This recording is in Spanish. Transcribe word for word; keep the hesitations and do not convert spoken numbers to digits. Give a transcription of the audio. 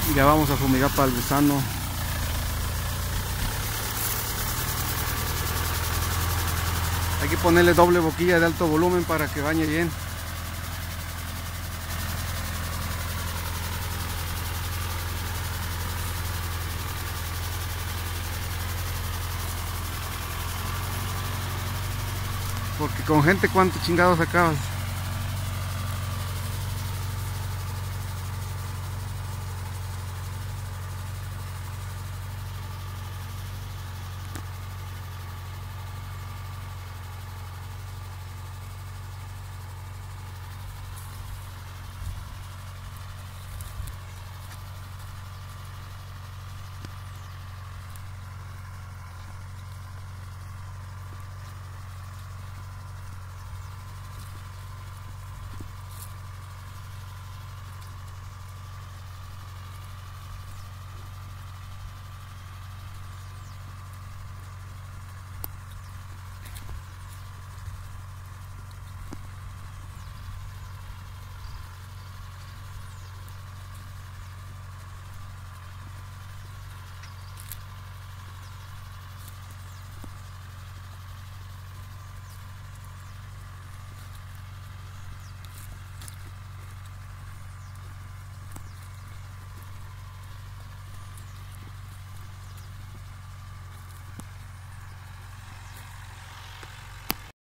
Y ya vamos a fumigar para el gusano. Hay que ponerle doble boquilla de alto volumen para que bañe bien. Porque con gente, ¿cuánto chingados acabas?